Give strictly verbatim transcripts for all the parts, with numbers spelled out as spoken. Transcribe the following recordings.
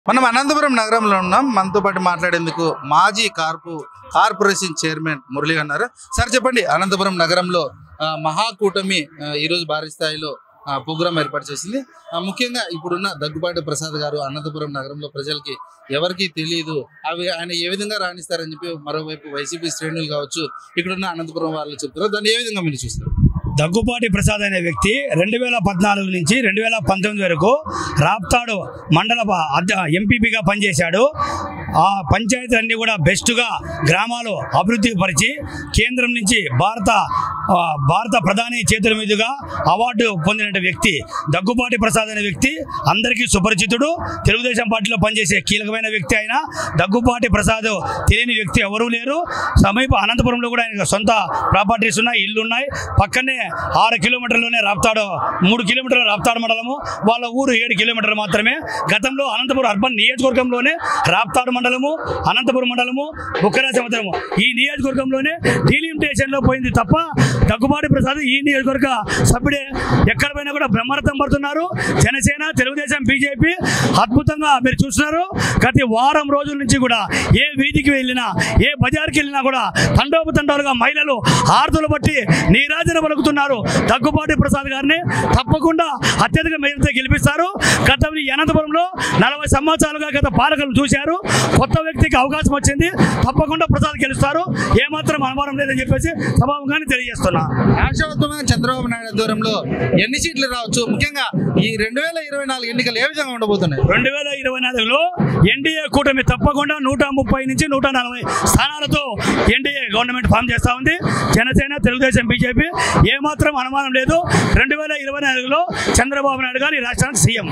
మనం అనంతపురం నగరంలో ఉన్నాం. మనతో పాటు మాట్లాడేందుకు మాజీ కార్పు కార్పొరేషన్ చైర్మన్ మురళి అన్నారు. సార్ చెప్పండి, అనంతపురం నగరంలో మహాకూటమి ఈరోజు భారీ స్థాయిలో ప్రోగ్రాం ఏర్పాటు చేసింది. ముఖ్యంగా ఇప్పుడున్న దగ్గుబాటి ప్రసాద్ గారు అనంతపురం నగరంలో ప్రజలకి ఎవరికి తెలియదు, అవి ఆయన ఏ విధంగా రాణిస్తారని చెప్పి మరోవైపు వైసీపీ శ్రేణులు కావచ్చు ఇక్కడున్న అనంతపురం వాళ్ళు చెప్తారు. దాన్ని ఏ విధంగా మీరు చూస్తారు? దగ్గుపాటి ప్రసాద్ అనే వ్యక్తి రెండు వేల పద్నాలుగు నుంచి రెండు వేల పంతొమ్మిది వరకు రాప్తాడు మండల ఎంపీపీగా పనిచేశాడు. ఆ పంచాయతీలన్నీ కూడా బెస్ట్గా గ్రామాలు అభివృద్ధి పరిచి కేంద్రం నుంచి భారత భారత ప్రధాని చేతుల మీదుగా అవార్డు పొందిన వ్యక్తి దగ్గుపాటి ప్రసాద్ అనే వ్యక్తి అందరికీ సుపరిచితుడు. తెలుగుదేశం పార్టీలో పనిచేసే కీలకమైన వ్యక్తి అయిన దగ్గుపాటి ప్రసాద్ తెలియని వ్యక్తి ఎవరూ లేరు. సమీప అనంతపురంలో కూడా ఆయన సొంత ప్రాపర్టీస్ ఉన్నాయి, ఇల్లు ఉన్నాయి. పక్కనే ఆరు కిలోమీటర్లోనే రాప్తాడు, మూడు కిలోమీటర్ల రాప్తాడు మండలము, వాళ్ళ ఊరు ఏడు కిలోమీటర్లు మాత్రమే. గతంలో అనంతపురం అర్బన్ నియోజకవర్గంలోనే రాప్తాడు మండలము, అనంతపురం మండలము, బుక్కరా సముద్రము ఈ నియోజకవర్గంలోనే డీలిమిటేషన్లో పోయింది తప్ప దగ్గుబాటి ప్రసాద్ ఈ నియోజకవర్గ సభ్యుడే. ఎక్కడ పోయినా కూడా బ్రహ్మరథం పడుతున్నారు. జనసేన, తెలుగుదేశం, బీజేపీ అద్భుతంగా మీరు చూస్తున్నారు. గత వారం రోజుల నుంచి కూడా ఏ వీధికి వెళ్ళినా, ఏ బజార్కి వెళ్ళినా కూడా తండోపతండాలుగా మహిళలు ఆర్తులు బట్టి నీరాజన పలుకుతున్నారు. దగ్గుబాటి ప్రసాద్ గారిని తప్పకుండా అత్యధిక మేరతో గెలిపిస్తారు. గత అనంతపురంలో నలభై సంవత్సరాలుగా గత పాలకులు చూశారు. కొత్త వ్యక్తికి అవకాశం వచ్చింది, తప్పకుండా ప్రసాద్ గెలుస్తారు. ఏమాత్రం అనుమానం లేదని చెప్పేసి సభాముఖంగా తెలియజేస్తున్నా. రాష్ట్రవ్యాప్తంగా చంద్రబాబు నాయుడు దూరంలో ఎన్ని సీట్లు రావచ్చు? ముఖ్యంగా ఈ రెండు వేల ఇరవై నాలుగు ఎన్నికలు ఏ విధంగా ఉండబోతున్నాయి? రెండు వేల ఇరవై నాలుగులో ఎన్డీఏ కూటమి తప్పకుండా నూట ముప్పై నుంచి నూట నలభై స్థానాలతో ఎన్డీఏ గవర్నమెంట్ ఫామ్ చేస్తా ఉంది. జనసేన, తెలుగుదేశం, బీజేపీ ఏమాత్రం అనుమానం లేదు. రెండు వేల ఇరవై నాలుగులో చంద్రబాబు నాయుడు గారు ఈ రాష్ట్రానికి సీఎం.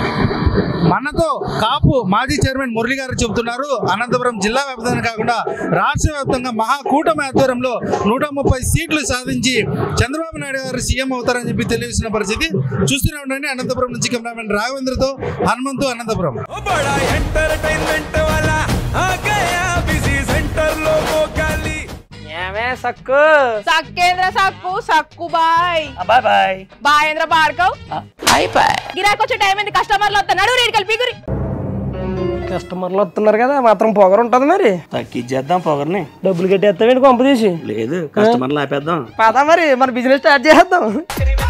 మనతో కాపు మాజీ చైర్మన్ మురళి గారు చెబుతున్నారు, అనంతపురం జిల్లా వ్యాప్తంగా కాకుండా రాష్ట్ర వ్యాప్తంగా మహాకూటమి ఆధ్వర్యంలో నూట ముప్పై సీట్లు సాధించి చంద్రబాబు నాయుడు గారు సీఎం అవుతారని చెప్పి తెలియజేసిన పరిస్థితి చూస్తూనే ఉండండి. అనంతపురం నుంచి కెమెరామెన్ రాఘవేంద్రతో హనుమంతు, అనంతపురం. సక్కు సక్కేంద్ర సక్కు సక్కు బాయ్ బాయ్ బాయ్ బాయేంద్ర భార్గవ్ బాయ్ బాయ్. గిరాకి వచ్చే టైం ఏంది? కస్టమర్లు వస్తున్నాడు, రేటు కలిపి గురి కస్టమర్లు వస్తున్నారు కదా, మాత్రం పొగరు ఉంటది. మరి తగ్గించేద్దాం పొగర్ని. డబ్బులు కట్టేస్తావేంటి కొంప తీసి? లేదు, కస్టమర్లు ఆపేద్దాం. పదా మరి మన బిజినెస్ స్టార్ట్ చేద్దాం.